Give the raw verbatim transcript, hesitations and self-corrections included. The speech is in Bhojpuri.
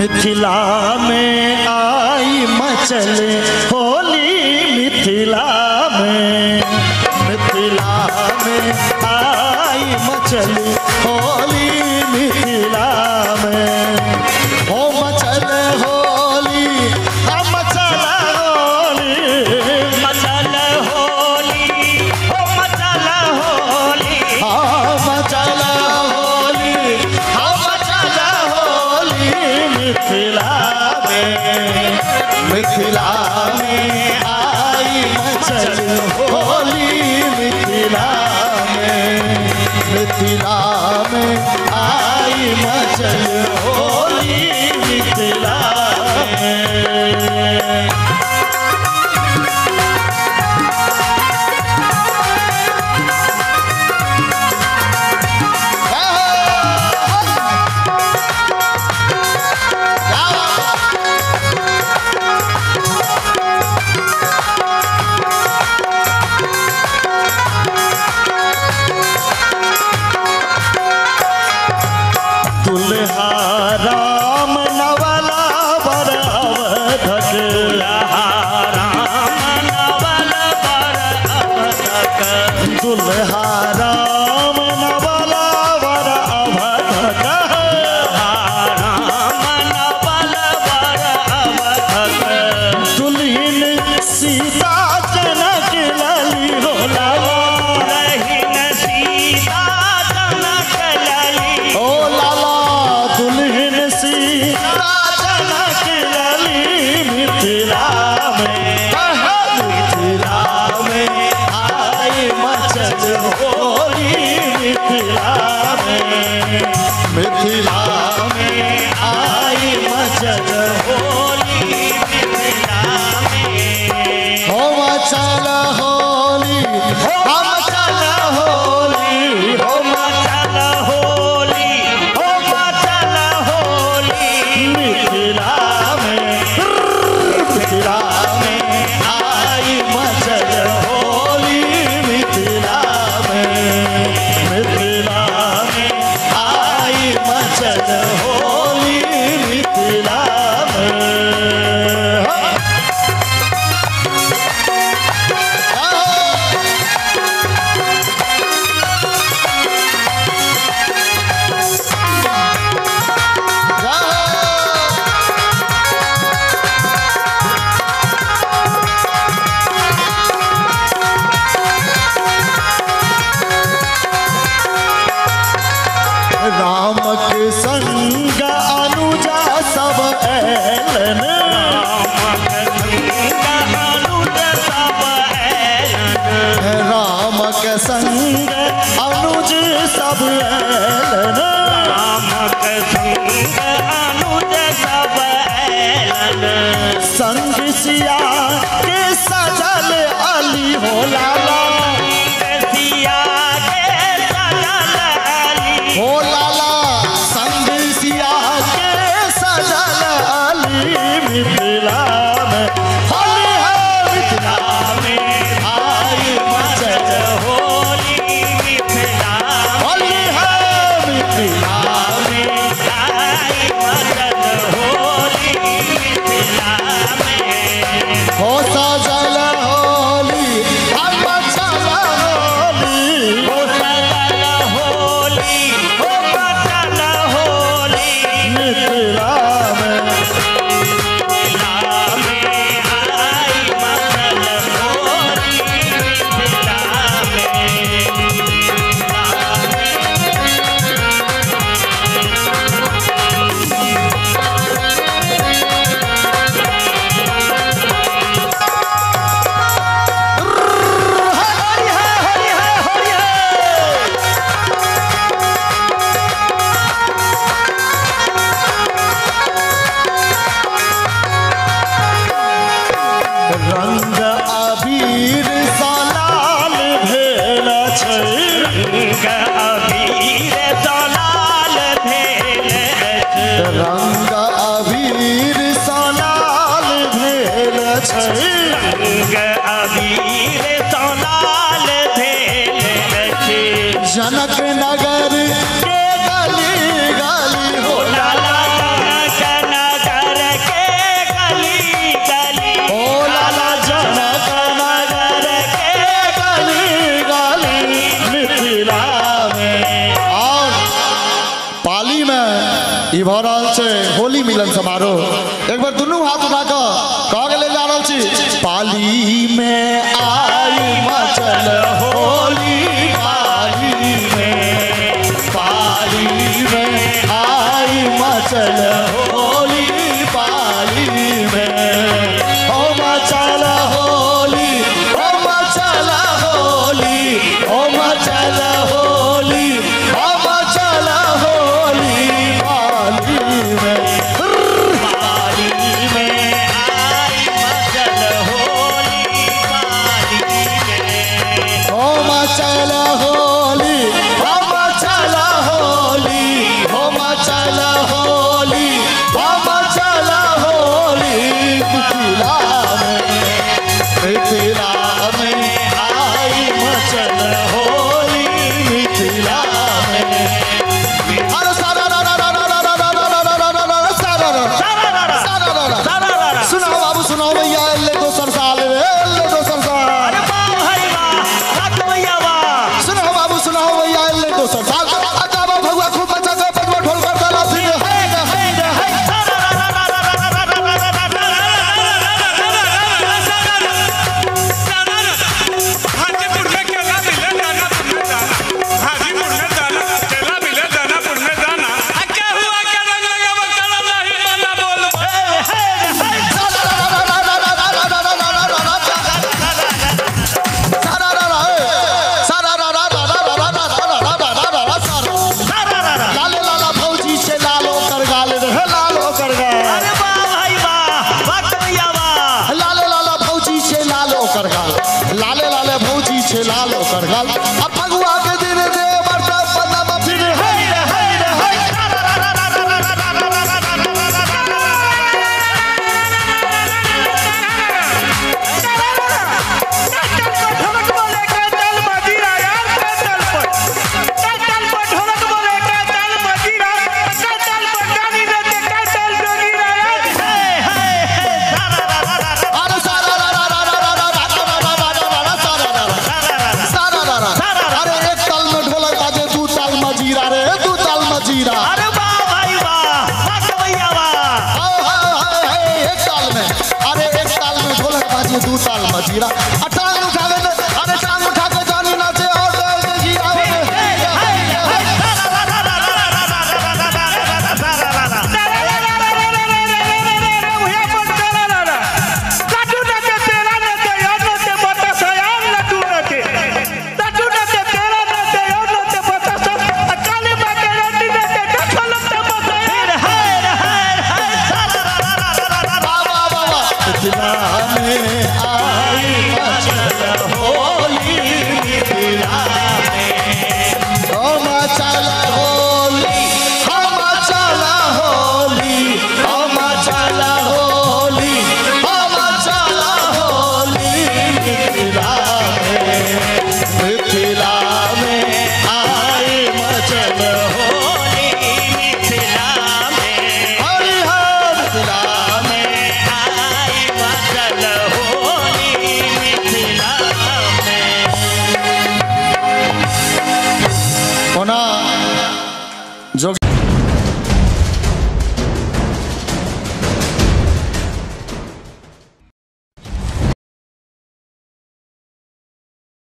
मिथिला में आई मचल होली, मिथिला में, मिथिला में आई मचल होली, मिथिला में हो मचल होली, हम मचल होली, मचल होली, हो मचल होली, हाँ मचल होली, हम मचल होली, मिथिला में, मिथिला में आई मचल होली, मिथिला में, मिथिला में आई मचल होली, मिथिला में। दुल्हा राम नवला बर अवधक, दुल्हा राम नवल बर अवधक, दुल्हा राम नवला बर अवधक, राम नवल बर अवधक, दुल्हन सीता जनक लली हो लाला, रहीन सीता जनक लली, ओ लाला दुल्हन सीता जनक लली, मिथिला में, मिथिला में आई मचल होली, मिथिला में, मिथिला में आई मचल होली मिथिला में, हो मचल होली, हम मचल होली, हो मचल होली, हो मचल होली, मिथिला में, मिथिला में आई मचल होली, मिथिला में, मिथिला में आई मचल होली, मिथिला में। राम के संग अनुजा सब ऐलन, राम संग अनुज सब ऐलन, राम के संग अनुज सब ऐलन, राम संग अनुज सब ऐलन, संग सिया के सजल अली हो लाला, सिया के सजल अली, हो लाला संग सिया के सजल अली, मिथिला में होली है, मिथिला में आई मचल होली मिथिला होली है, मिथिला में आई मचल होली मिथिला में, हो सजल होली, हम मचल होली, हो सजल होली, हो मचल होली, मिथिला में, मिथिला में आई मचल होली मिथिला में, हरि है, हरि है, हरि है। रंग अबीर सा लाल भेल छै, रंग अबीर दलाल भेल छै, रंग अबीर सा लाल भेल छै, रंग अबीर दलाल भेल छै, जनक नगर के गली गली हो लाला जनक पाली में ई भरल से होली मिलन समारोह। एक बार दोनों हाथ उठा कर कह के ले जा रहा छी। पाली में आई मचल होली, पाली में, पाली में आई मचल होली, पाली में ओ मचल होली, ओ मचल होली, ओ मचल होली, ओ मचल होली, पाली में, पाली में आई मचल होली, पाली में ओ मचल होली, ओ मचल होली, ओ मचल होली, ओ मचल होली, मिथिला में, मिथिला में आई मचल होली, मिथिला में। अरे सारा रा रा रा रा रा रा रा रा रा रा रा रा सारा रा सारा रा रा सारा रा रा। सुनाओ बाबू सुनाओ भैया, ले दोसर साल रे, ले दोसर साल। अरे वाह भाई वाह, वाह भैया वाह। सुनाओ बाबू सुनाओ भैया, ले दोसर साल। अच्छा बाबू भगवा खूब बचा के बजवा ढोल कर डाला फिर हे हे हे सारा रा रा रा रा रा रा रा रा रा रा रा। हाजीपुर में केला मिले दाना पुण्य दाना, हाजीपुर में दाना केला मिले दाना पुण्य दाना। क्या हुआ क्या रंग लगा बकरा नहीं माना बोल। लाले लाला भौजी से लालो कर गाल रहे, लालो कर गाल। अरे वाह भाई वाह, वाह भैया वाह। लाले लाला भौजी से लालो कर गाल, लाले लाले भौजी से लालो कर गाल। अब फगुआ के दिन दे बरसा पता फिर हे हे हे अरे सारा रा रा रा रा रा रा रा रा रा रा रा रा सारा रा रा सारा रा रा। अरे एक ताल में ढोलक बाजे, दू ताल मजीरा रे, दू ताल मजीरा। अरे वाह भाई वाह, वाह भैया वाह। हाय हाय हाय हाय एक ताल में, अरे एक ताल में ढोलक बाजे, दू ताल मजीरा। अटांग उठा